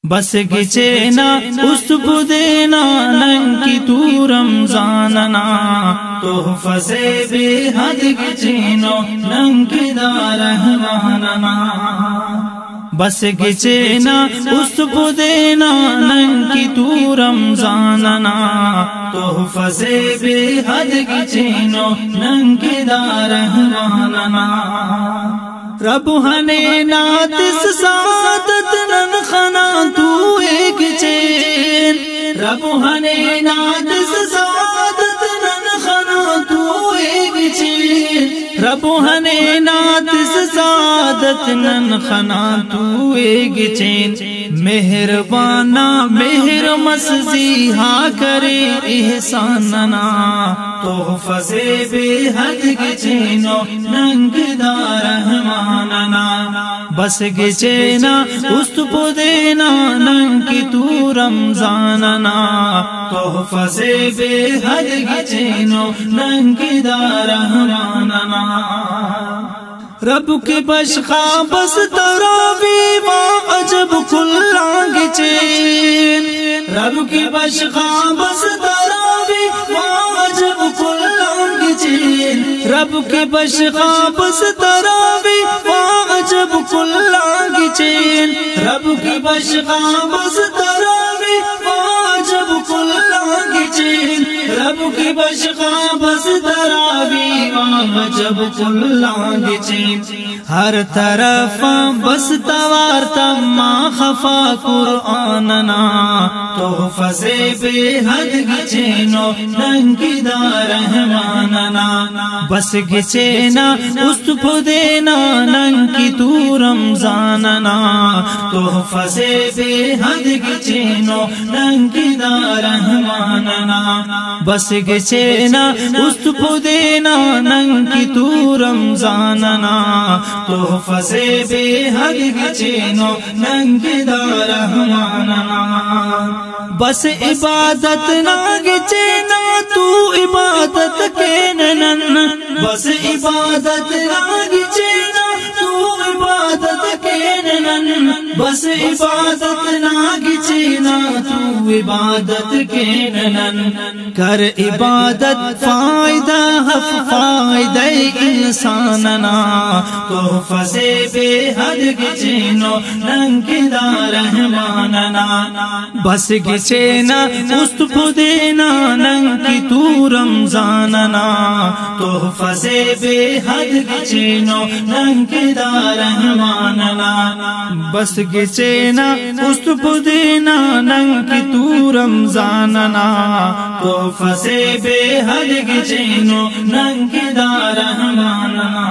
بس گچینا اس بدینا ننکی تو رمضاننا تحفہ سے بے حد گچینو ننکی دا رحماننا بس گچینا اس بدینا ننکی تو رمضاننا تحفہ سے بے حد گچینو ننکی دا رحماننا رب ہنے ناتس سعادت نن خنا تو ایک چین رب ہنے ناتس سعادت نن خنا تو ایک چین رب ہنے ناتس سعادت نن خنا تو ایک چین مہربانا مہر مسزی ہا کرے احساننا تحفہ سے بے حد گچینو ننگ دا رحماننا بس گچینا است پدینا ننکی تو رمضاننا تحفہ سے بے حد گچینو ننگ دا رحماننا رب کے بشخا بس تراوی وا عجب کھلا گچین رب کے بشخا بس تراوی وا عجب کھلا گچین رب کے بشخا بس تراوی وا عجب کھلا گچین رب کے بشخا بس تراوی وا عجب کھلا گچین رب کے بشخا بس تراوی وا عجب کھلا گچین ہر طرف بس توار تما خفا قرآننا تحفہ سے بے حد گچینو ننکی دا رحماننا بس گچینا است پدینا ننکی تو رمضاننا تحفہ سے بے حد گچینو ننکی دا رحماننا بس گچینا است پدینا ننکی تو رمضاننا تحفہ سے بے حد گچینو ننگ دا رحماننا بس عبادت نا گچینا تو عبادت کے ننن بس عبادت نا گچینا تو عبادت کے ننن بس عبادت نا گچینا تو عبادت کے ننن کر عبادت فائدہ حف فائدہ انساننا تحفہ سے بے حد گچینو ننکی دا رحماننا بس گچینا است پدینا ننکی تو رمضاننا تحفہ سے بے حد گچینو ننکی دا رحماننا بس گچینا است پدینا ننکی تو رمضاننا تحفہ سے بے حد گچینو ننکی دا رحماننا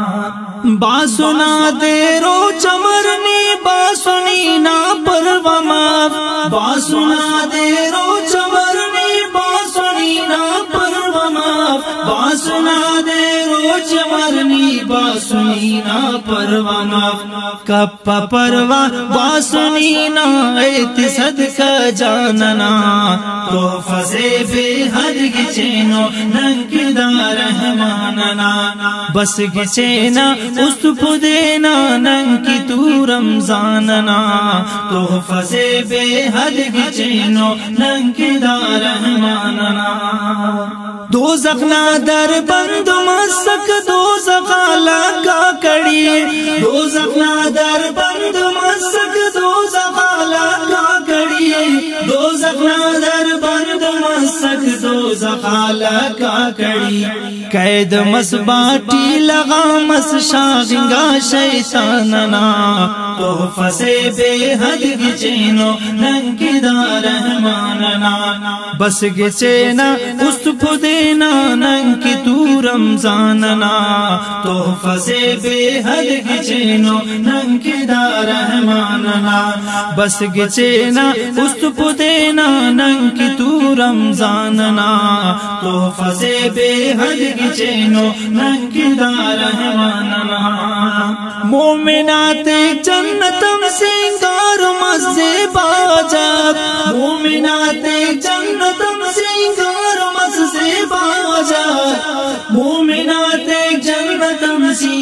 باسنا دیرو چمرنی باسنی نا پروا ماف باسنا دیرو چمرنی باسنی نا پروا ماف باسنا دیرو چمرنی باسنی نا پروا ماف کپا پروا باسنی نا ایت صدقہ جاننا تحفہ سے بے حد گچینو ننگ دا رحماننا بس گچینا است پدینا ننکی تو رمضاننا تحفہ سے بے حد گچینو ننکی دا رحماننا دوزخ نا در بند مسک دوزخ لگا کڑی دوزخ نا در بند مسک دوزخ لگا کڑی دوزخ نا در بند مسک دوزخ لگا کڑی قید مسباٹی لگا مس شاغنگا شیطاننا تحفہ سے بے حد گچینو ننکی دا رحماننا بس گچینا است پدینا ننکی تو رمضاننا تحفہ سے بے حد گچینو ننکی دا رحماننا بس گچینا است پدینا ننکی تو رمضاننا تحفہ سے بے حد گچینو ننکی دا رحماننا مومنات جنتم سنگار مزے باجات مومنات جنتم سنگار مزے باجات مومنات جنتم سنگار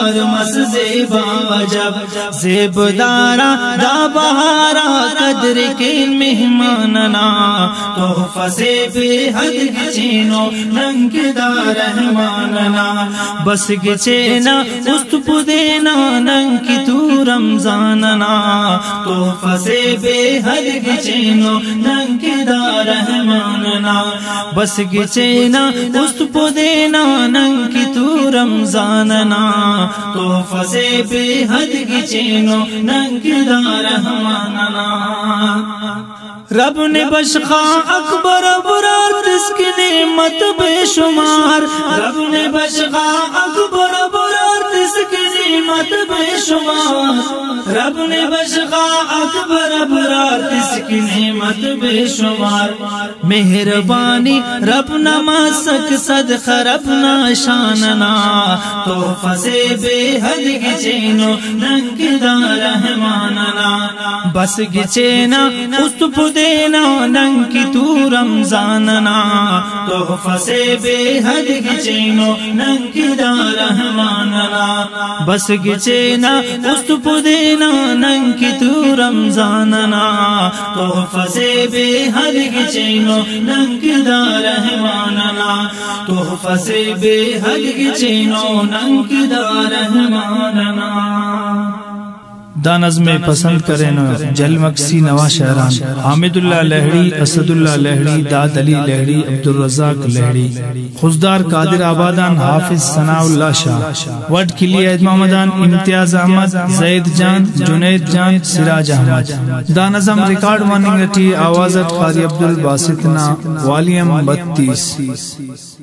نثار مس زیبا جب زیب دارا دا بہارا قدر کے مہماننا تحفہ سے بے حد گچینو ننگ دا رحماننا بس گچینا است پدینا ننگ کی تو رمضاننا تحفہ سے بے حد گچینو ننگ دا رحماننا بس گچینا است پدینا ننگ کی تو رمضاننا تحفہ سے بے حد گچینو ننگ دا رحماننا رب نے بشخا اکبر ابرار جس کی نعمت بے شمار رب نے بشخا اکبر ابرار جس کی نعمت بے شمار رب نے بشخا اکبر ابرار جس کی نعمت بے شمار مہربانی رب نماسک صدقہ رب نشاننا تحفہ سے بے حد گچینو ننگ دا رحماننا بس گچینا است پدینا ننگ کی تو رمضاننا تحفہ سے بے حد گچینو ننگ دا رحماننا بس گچینا است پدینا ننگ کی تو رمضاننا تحفہ سے بے حد گچینو ننگ دا رحماننا تحفہ سے بے حد گچینو ننگ دا رحماننا دا نظم پسند کریں جل مکسی نوا شہران حامد اللہ لہڑی اسد اللہ لہڑی داد علی لہڑی عبدالرزاق لہڑی خزدار قادر آبادان حافظ ثناء اللہ شاہ وڈ کلی عید محمدان امتیاز احمد زید جان جنید جان سراج احمد دا نظم ریکارڈ واننگ ٹی آوازت قاری عبدالباسطنا والیم 32